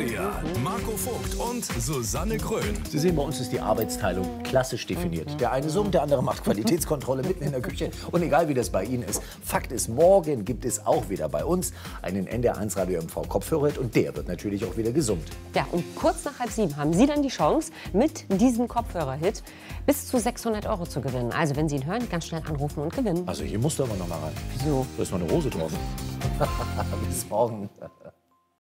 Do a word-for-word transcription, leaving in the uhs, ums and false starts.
Türsteher Marco Vogt und Susanne Grön. Sie sehen, bei uns ist die Arbeitsteilung klassisch definiert. Der eine summt, der andere macht Qualitätskontrolle mitten in der Küche. Und egal, wie das bei Ihnen ist, Fakt ist, morgen gibt es auch wieder bei uns einen N D R eins Radio M V Kopfhörerhit und der wird natürlich auch wieder gesummt. Ja, und kurz nach halb sieben haben Sie dann die Chance, mit diesem Kopfhörerhit bis zu sechshundert Euro zu gewinnen. Also, wenn Sie ihn hören, ganz schnell anrufen und gewinnen. Also hier musst du aber noch mal rein. Wieso? Da ist mal eine Rose drauf. Bis morgen.